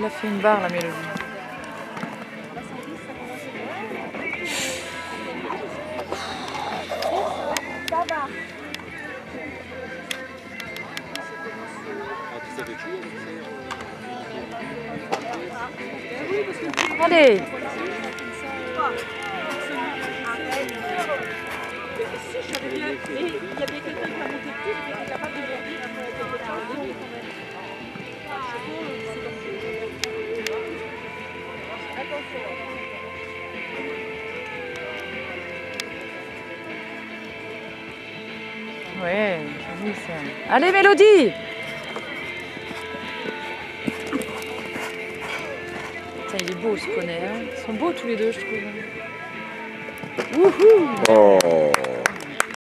Elle a fait une barre, la Mélodie. Ça va. Allez! Il y avait quelqu'un qui a monté dessus, qui était capable de leur dire Ouais, joli ça. Allez, Mélodie! Tiens, il est beau ce poney, hein. Ils sont beaux tous les deux, je trouve. Wouhou! Oh.